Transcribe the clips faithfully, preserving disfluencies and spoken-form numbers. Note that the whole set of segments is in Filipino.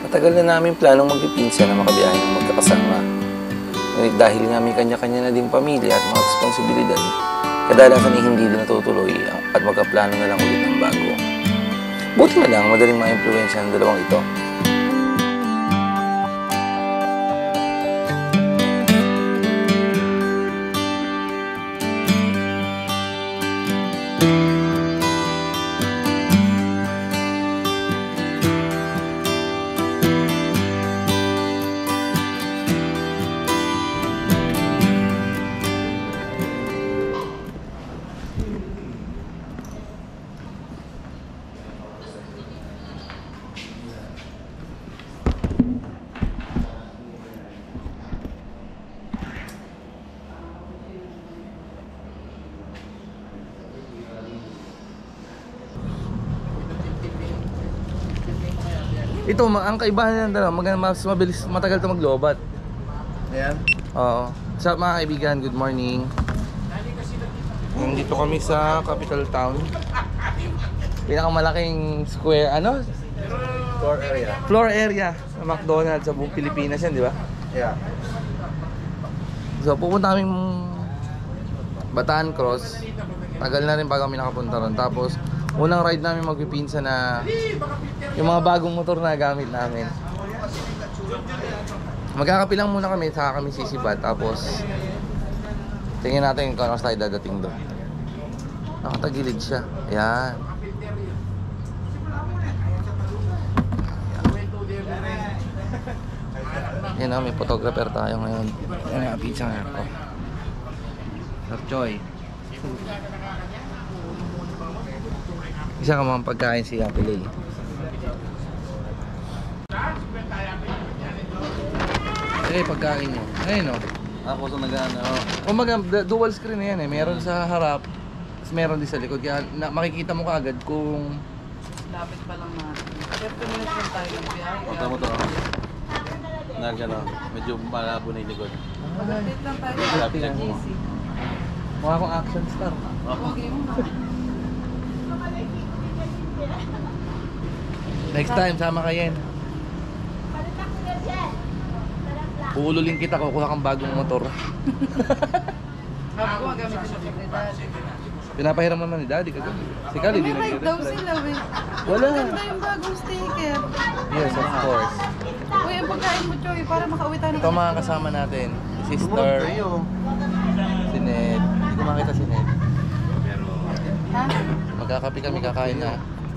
Matagal na namin planong magpipinsan na makabiyahe ng magkakasama. Ngunit dahil nga may kanya-kanya na ding pamilya at mga responsibilidad, kadalasan ay hindi din natutuloy at magkaplano na lang ulit ng bago. Buti na lang madaling ma-impluwensya ng dalawang ito. Ito, ang kaibahan ng dalawa, mas mabilis, matagal ito maglobat. Ayan. Oo. Sa mga kaibigan, good morning. Nandito kami sa capital town. Pinakamalaking square, ano? Floor area. Floor area ng McDonald's sa buong Pilipinas yan, di ba? Yeah. So, pupunta kami Bataan Cross. Tagal na rin bago kami nakapunta ron. Tapos, unang ride namin magpipinsa na yung mga bagong motor na gamit namin. Magkakapilang muna kami, saka kami sisibat. Tapos tingnan natin kung ano tayo dadating doon. Nakatagilid siya. Ayan. Ayan o, may photographer tayo ngayon. Ayan nga, pizza nga ako. Sir Choy. Isa ka mga pagkain si Ate Lay. Eh, pagkain mo. Ayun o. Ako sa nag-ano. O mag dual screen na yan eh. Meron sa harap, tapos meron din sa likod. Kaya na, makikita mo kaagad kung... Lapit pa lang natin. thirty minutes lang tayo ng biyahe. Punta mo to. Nagano, medyo malabo na yung likod. Lapit lang tayo. Lapit lang mo. Mukha akong action star. Okay mo na. Next time, sama ka yan. Uululin kita, kukuha kang bagong motor. Sabi ko, magamit siya ni Daddy. Pinapahiram naman ni Daddy kagabi. Si Kali din May ride daw nag-reply. sila, eh. Wala. Maganda yung bagong sticker. Yes, of course. Uy, ang pagkain mo, Choy, para makauwi tayo ng... Ito mga kasama natin. Si Sister, si Ned. Hindi ko makita si Ned. Ha? Magkakapi kami, kakain na.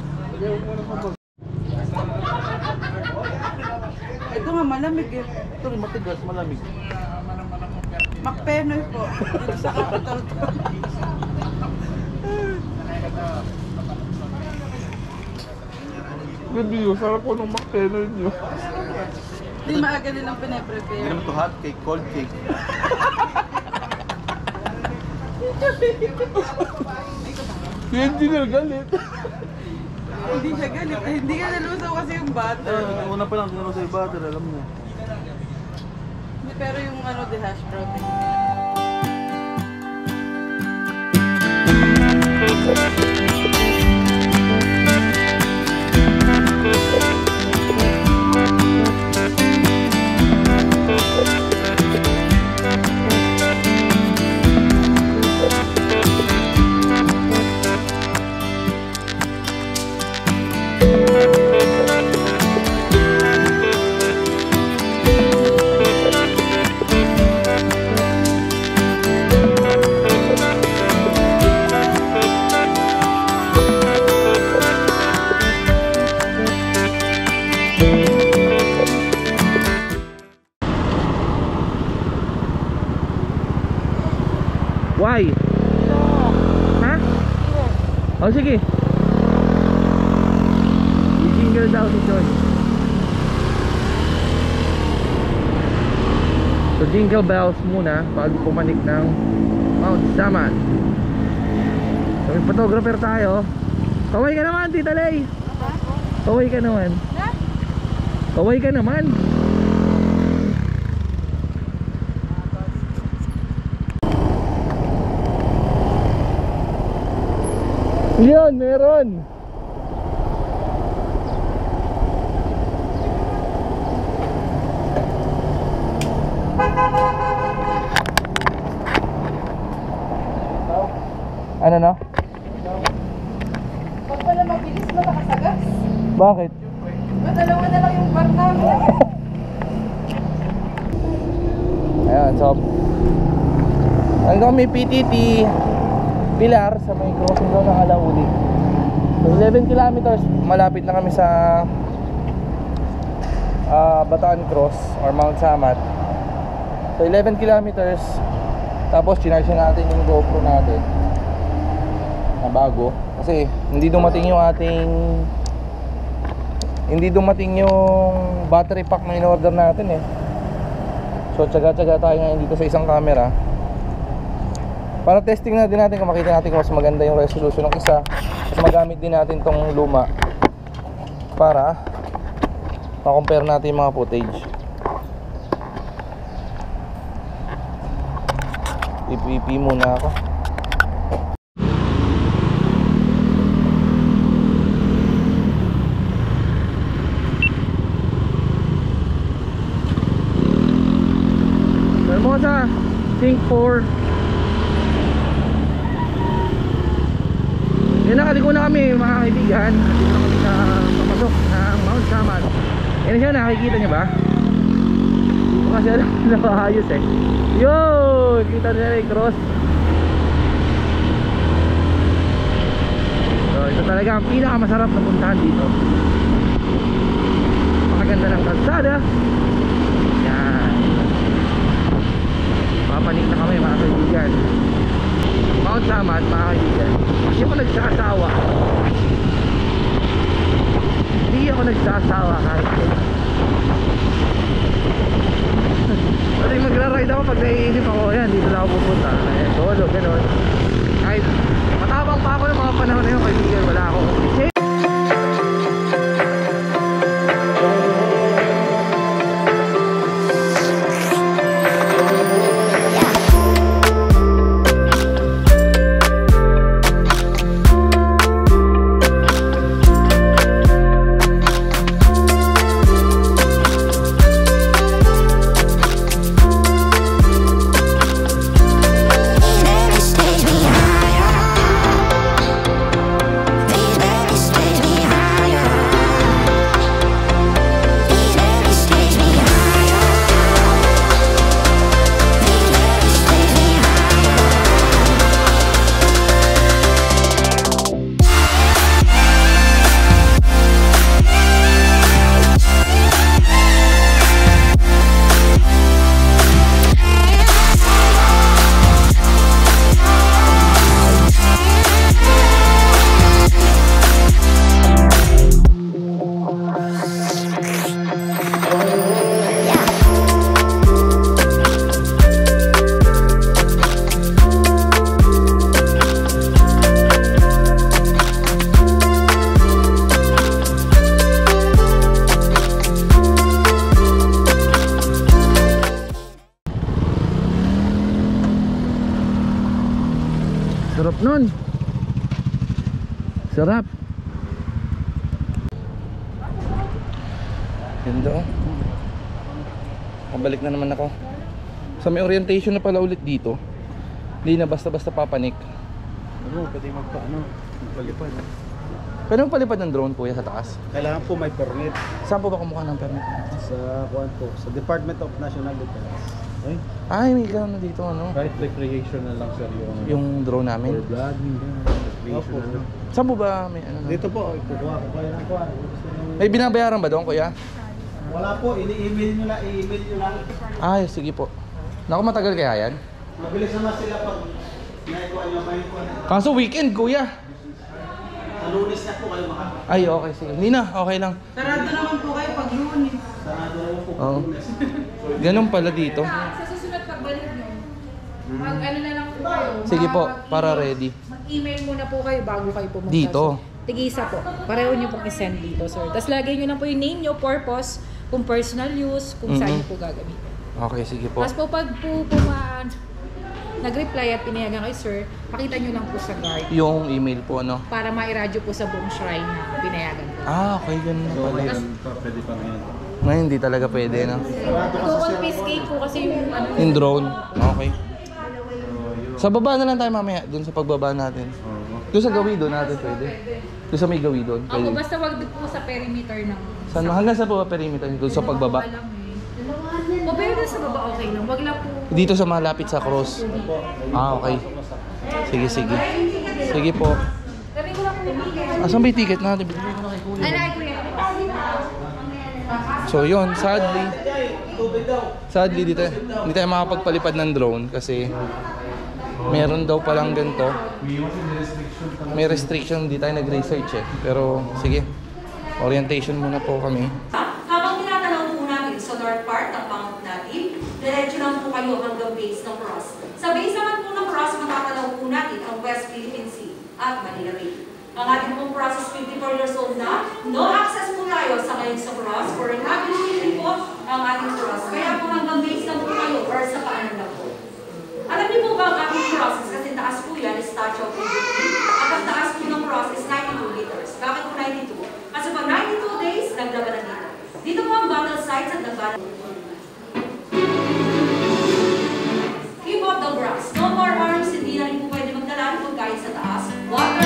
Ito nga, malamig eh. Ito rin matigas, malamig. Macpenoy po. Dito sa capital to. Grabe yun, sarap ko ng McKenna nyo. Hindi maaga nilang pinaprepare. Hindi naman to hot cake, cold cake. Si Engineer galit. Hindi siya galit. Eh, hindi ka nalusaw kasi yung butter. Eh, una pa lang, tinanong sa butter, alam mo. Hindi, pero yung ano, the hash brown. Why? Ha? O sige. I-jingle daw si Joy. So jingle bells muna bago pumanik ng Mount Saman. So may photographer tayo. Kaway ka naman, Tita Lay. Kaway ka naman. Kaway ka naman. Yun, meron. Ano no? Pag pala mabilis, matakasagas. Bakit? Madalawa na lang yung bar namin. Ayan, so hanggang may P T T Pilar sa may crossing doon ng Alauli. So eleven kilometers, malapit na kami sa uh, Bataan Cross or Mount Samat. So eleven kilometers, tapos chinarge natin yung GoPro natin na bago kasi hindi dumating yung ating hindi dumating yung battery pack na in-order natin eh. So tsaga-tsaga tayo ngayon dito sa isang camera para testing na din natin kung makita natin kung mas maganda yung resolution ng isa. Tapos magamit din natin tong luma para ma-compare natin yung mga footage. I P muna ako. Hermosa Sync four. Yan, nakaliko na kami mga kaibigan. Nakaliko na kami sa papasok ng Mount Samat. Yan siya, nakikita niyo ba? Dito kasi alam na maayos eh. Yun! Kita niya yung cross. So ito talaga ang pinakamasarap na puntahan dito. Makaganda ng kalsada. Yan. Papanik na kami mga kaibigan. Mount Samat mga kaibigan. Hindi ako nagsasawa. Hindi ako nagsasawa kahit kasi magra-ride ako pag naiinip ako. Yan, dito lang ako pupunta. Ayan, solo, gano'n. Kahit matabang pa ako ng mga panahon na yun kaibigan, wala ako. Sarap nun. Sarap. Ganda oh. Pabalik na naman ako. So may orientation na pala ulit dito. Hindi na basta-basta papanik. Ano, pwede magpa, ano, magpalipad. Pwede mong palipad ng drone kuya sa taas? Kailangan po may permit Saan po ba kumuha ng permit? sa, kuwan po, sa Department of National Defense. Ay, Ay, may gano'n na dito ano. right recreational lang sir yung, Yung drone namin. for vlogging, recreational lang. Saan po ba may ano? Dito po, kukuha ko kayo ng kuwan. May binabayaran ba doon kuya? Wala po, ini-email nyo lang, i-email nyo lang. Ay, sige po. Naku, matagal kaya yan? Mabilis naman sila pag naikuha nyo, may kuwan. Kaso weekend kuya. Sa Lunes na po kayo maka. Ay, okay, sige. Hindi na, okay lang. Sarado naman po kayo pag Lunes. Sarado naman po pag Oo. Lunes. Ganun pala dito. Sa susunod pagbalik nyo, mag ano na lang po kayo. Sige po, mag- para ready. Mag-email muna po kayo bago kayo pumunta. Dito. So, tigisa po. Pareho nyo pong isend dito, sir. Tapos lagay nyo lang po yung name nyo, purpose, kung personal use, kung saan Mhm. nyo po gagamitin. Okay, sige po. Tapos po pag po puma, nag-reply at pinayagan kay sir, pakita nyo lang po sa guard Yung email po, ano? para mairadyo po sa buong shrine na pinayagan po. Ah, okay, ganun na So, pala. ngayon, pa- pwede pa ngayon. Ngayon, hindi talaga pwede, no? Iko-confiscate po kasi yung ano. Yung drone. Okay. Sa baba na lang tayo mamaya, dun sa pagbaba natin. Doon sa gawi doon natin pwede. Doon sa may gawi doon. Ako, basta wag doon po sa perimeter ng... Saan hanggang sa po perimeter doon sa pagbaba. Alam eh. O pero doon sa baba okay lang. Wag lang po... Dito sa malapit sa cross. Ah, okay. Sige, sige. Sige po. Sabi ko lang po yung ticket. Asan ba yung ticket natin? Bibili ko na kay Kuya. Ay, kuya. So yun, sadly, sadly dito, hindi tayo makapagpalipad ng drone kasi meron daw palang ganito. May restriction, hindi tayo nag-research eh. Pero sige, orientation muna po kami. Habang tinatanaw po natin sa north part ng Mount natin, diretso lang po kayo hanggang base ng cross. Sa base naman po ng cross, matatanaw po natin ang West Philippine Sea at Manila Bay. Ang ating pong cross is fifty-four years old na. No access po tayo sa ngayon sa cross for rehabilitation po ang ating cross. Kaya po hanggang base lang po kayo or sa paanan lang po. Alam niyo po ba ang ating cross is kasi taas po yan is Statue of Liberty. At ang taas po ng cross is ninety-two meters. Bakit po ninety-two? Kasi pag ninety-two days, naglabanan dito. Dito po ang battle sites at nagbanan. Keep up the brass. No more arms, hindi na rin po pwede magdala ng pagkain sa taas. Water.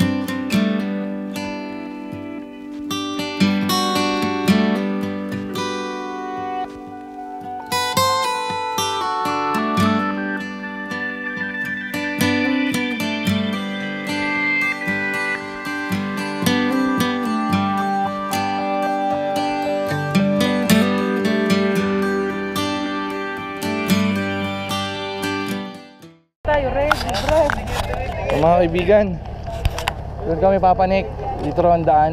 So, mga kaibigan, doon kami papanik. Dito raw ang daan.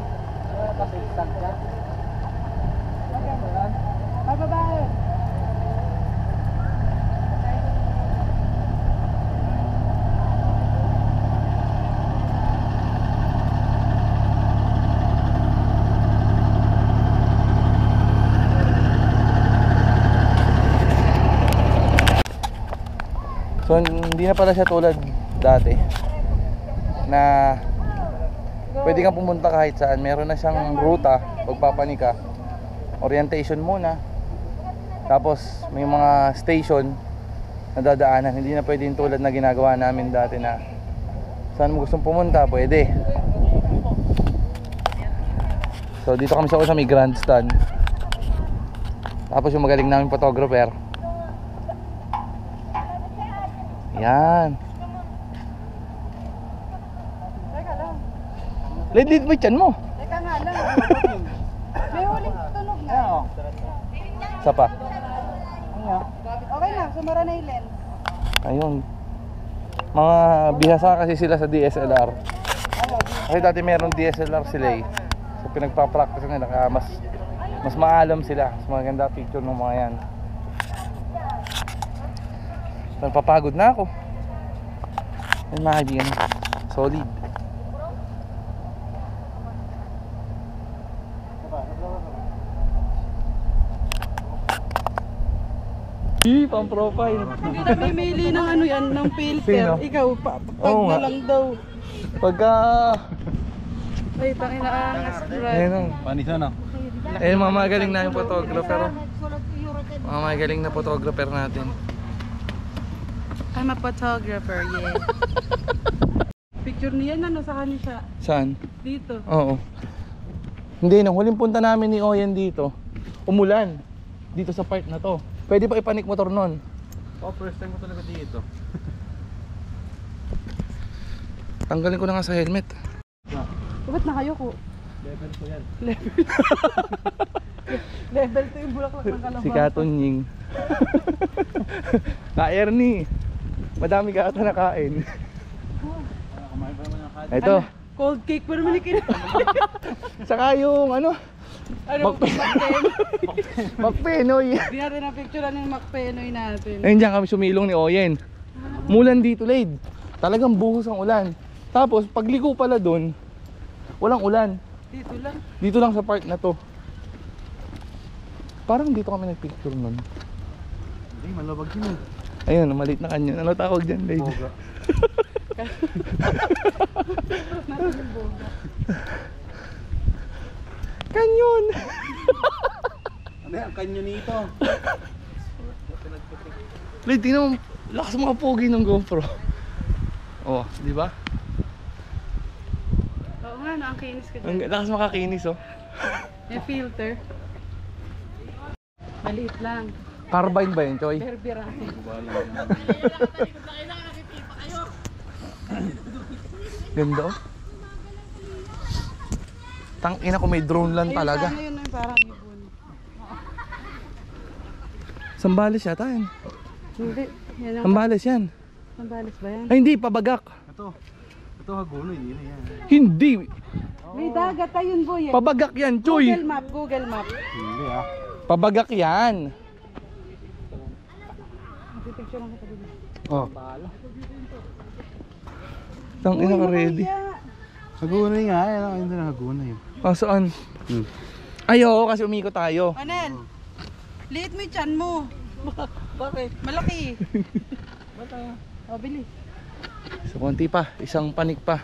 So hindi na pala siya tulad dati na pwede kang pumunta kahit saan. Meron na siyang ruta pagpapanik ka. Orientation muna. Tapos may mga station na dadaanan. Hindi na pwede yung tulad na ginagawa namin dati na saan mo gustong pumunta, pwede. So dito kami sa sa may grandstand. Tapos yung magaling namin photographer. Yan. Teka lang. Lead-lead mo yung tiyan mo. Teka nga lang. May huling tunog na. Isa pa. Okay na, sumara na yung lens. Ayun. Mga bihasa kasi sila sa D S L R. Kasi dati meron D S L R sila eh. So pinagpa-practice nila kaya mas mas maalam sila. Mas maganda picture ng mga yan. Nagpapagod na ako. Ayun mga kaibigan. Solid. Ih, pang profile. Hindi na pimili ng ano yan, ng Sino? filter. Ikaw, pa, pag Oo na nga. lang daw. Pagka... Ay, tangin na angas, bro. Ayun o. Panis na. Ayun mga magaling na yung photographer. Mga magaling na photographer natin. I'm a photographer, yeah. Picture niya na, nasa kanya siya. Saan? Dito. Oo. Hindi, nung huling punta namin ni Oyen dito, umulan. Dito sa part na to. Pwede pa ipanik motor nun. Oh, first time ko talaga dito. Tanggalin ko na nga sa helmet. Ba't nakayoko? Level ko yan. Level. Level to yung bulaklak ng kalabaw. Si Katon Ying. Na Ernie. Madami ka ata nakain. Kumain pa naman ng kain. Ito. Cold cake pa naman ikin. Saka yung ano, Ano? Macpenoy. Macpenoy. Di natin na picturean yung Macpenoy natin. Ayun dyan kami sumilong ni Oyen. Mulan dito, Laid. Talagang buhos ang ulan. Tapos pagligo pala dun, walang ulan. Dito lang. Dito lang sa part na to. Parang dito kami nagpicture nun. Hindi, malabag yun eh. Ayun, maliit na kanya. Ano tawag dyan, Laid? Boga. Kanyon! Ano yan? Kanyo nito. Laid, tingnan mo. Lakas mga pogi ng GoPro. Oh, di ba? Oo nga, no, ang kinis ka Ang dyan. lakas makakinis oh. May filter. Maliit lang. Carbine ba yun, Choy? Berberahe. Ganda oh. Tang ina ko, may drone lang talaga. Ayun, sana yun, parang ibon. Sambales yata yan. Hindi. Yan ang Sambales yan. Sambales ba yan? Ay hindi, pabagak. Ito. Ito haguno, hindi na yan. Hindi. May dagat ayun, boy. Pabagak yan, Choy. Google Map, Google Map. Hindi ah. Pabagak yan. Picture lang kita dito. Oh. Tang ina ka ready. Haguno nga, yan. Hindi na haguno yun. Ah, saan? Hmm. Ay, oo, kasi umikot tayo. Manel, liit mo yung tiyan mo. Bakit? Malaki. O, bili. So, konti pa. Isang panik pa.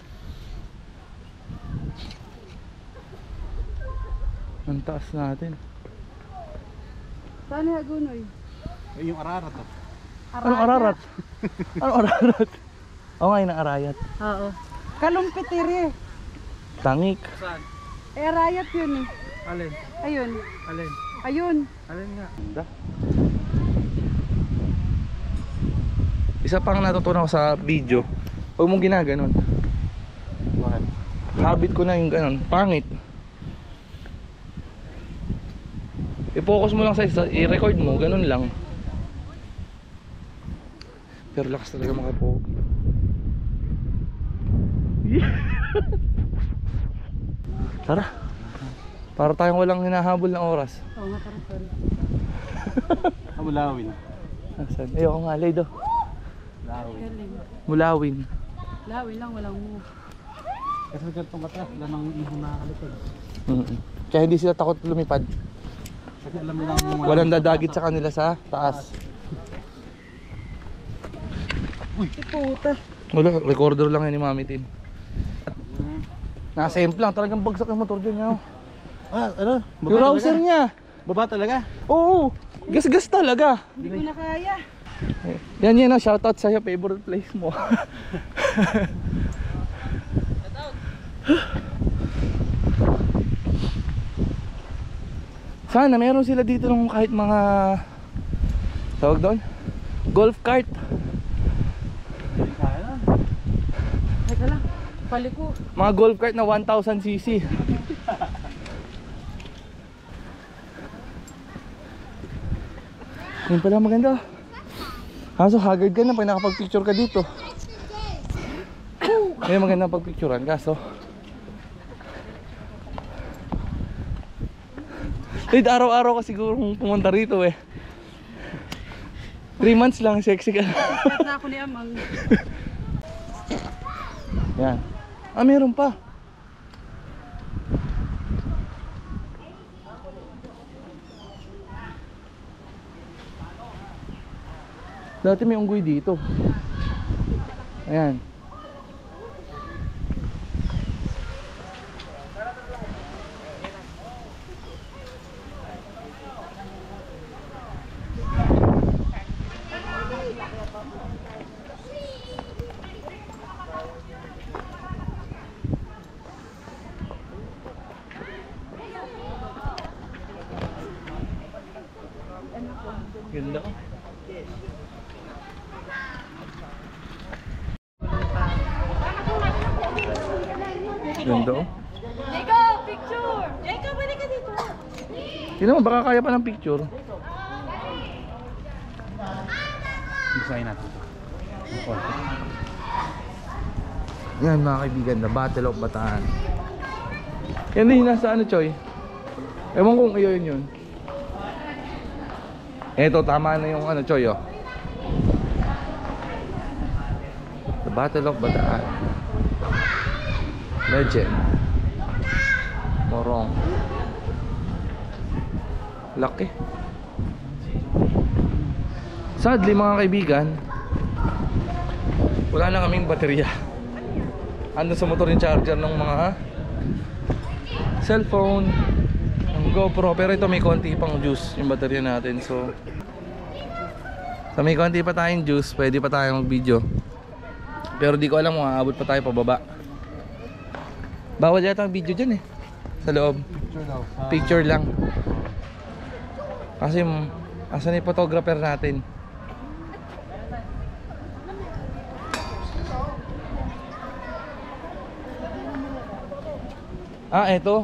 Ang taas natin. Saan yung Hagunoy? Ay, yung ararat oh. Anong ararat? Anong ararat? Oo nga, yun ang arayat. Oo. Kalumpitiri. Tangik. Saan? Eh, arayat yun eh. Alin? Ayun. Alin? Ayun. Alin nga? Da. Isa pang natutunan ko sa video. Huwag mong ginaganon. Bakit? Habit ko na yung ganon. Pangit. I-focus mo lang sa isa, i-record mo, ganun lang. Pero lakas talaga makapogi. Tara. Para tayong walang hinahabol ng oras. Oo nga, parang sorry. Ah, mulawin. Nasaan? Ayoko nga, Lay do. Mulawin. Galing. Mulawin. Lawin lang, walang mo. Kasi ganitong katras, wala nang ibon nakakalikod. Mm -mm. Kaya hindi sila takot lumipad. Kasi alam nila ang mga... Walang dadagit sa kanila sa taas. Uy, puta. Wala, recorder lang yan ni Mami Tin. Nasa-emp lang, talagang bagsak yung motor dyan yaw. Ah, ano? Baba Yung rouser talaga? niya. Baba talaga? Oo, gas-gas talaga. Hindi ko na kaya. Yan yan, oh, shoutout sa'yo, favorite place mo. Sana meron sila dito ng kahit mga tawag doon, golf cart. Teka lang, paliko. Mga golf cart na one thousand c c. Yun pala maganda. Kaso haggard ka na pag nakapag-picture ka dito. Ngayon maganda pag-picturean kaso Wait, araw-araw ka siguro pumunta rito eh. three months lang, sexy ka. Kahit na ako ni Amang. Yan. Ah, meron pa. Dati may unggoy dito. Ayan. Ganda ko. Ganda ko. Jacob, picture! Jacob, balik ka dito. Tignan mo, baka kaya pa ng picture. Design natin. Okay. Yan mga kaibigan, the Battle of Bataan. Yan din nasa ano, Choy? Ewan kung iyon yun. Eto, tama na yung ano, Choy, oh. The Battle of Bataan. Legend. Morong. Laki. Sadly mga kaibigan, wala na kaming baterya. Ando sa motor yung charger ng mga cellphone, ng GoPro. Pero ito may konti pang juice yung baterya natin. So So may konti pa tayong juice, pwede pa tayong mag-video. Pero di ko alam kung aabot pa tayo pababa. Bawal yata ang video dyan eh. Sa loob. Picture lang. Kasi asan yung photographer natin? Ah, eto.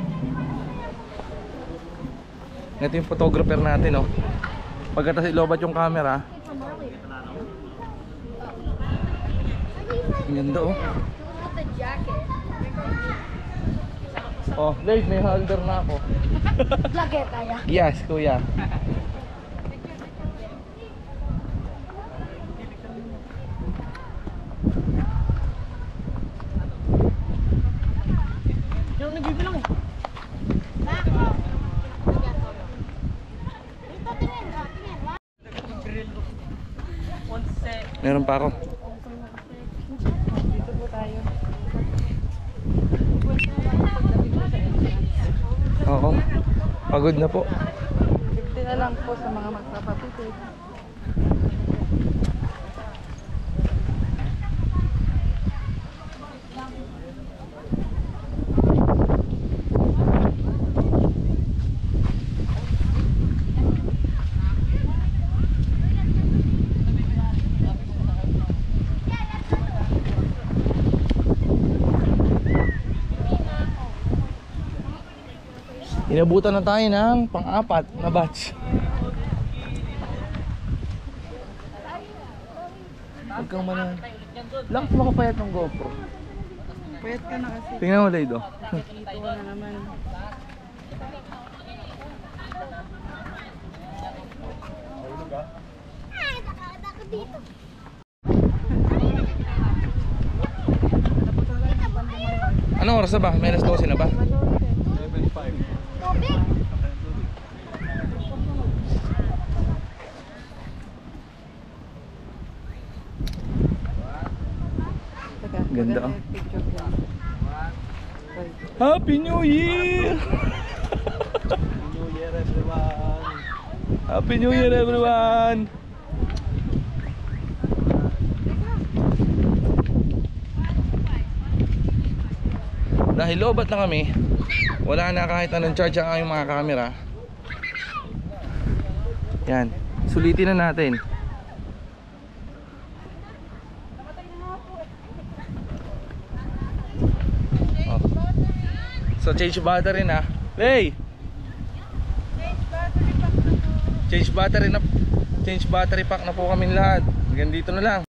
Ito yung photographer natin, oh. Pagkatapos ilobat yung camera. Ang ganda, oh. Oh, Dave, may holder na ako. Plaketa ya. Yes, kuya. Yung nagbibilang eh. Meron pa ako. Dito po tayo. Oo. Pagod na po. fifty na lang po sa mga magpapatipid. Inabutan na tayo ng pang-apat na batch. Huwag kang manan. Lang makapayat ng GoPro. Pwede ka na kasi. Tingnan mo, Laido. Dito ko na naman. Anong oras na ba? May alas dose na ba? Teka, Ganda, maganda oh. yung picture lang. Happy New Year! New Year everyone! Happy New Year, everyone! Dahil lobat na kami, wala na kahit anong charge ang aming mga camera. Yan, sulitin na natin. Oh. So change battery na. Hey! Change battery na. Change battery pack na po kami lahat. Hanggang dito na lang.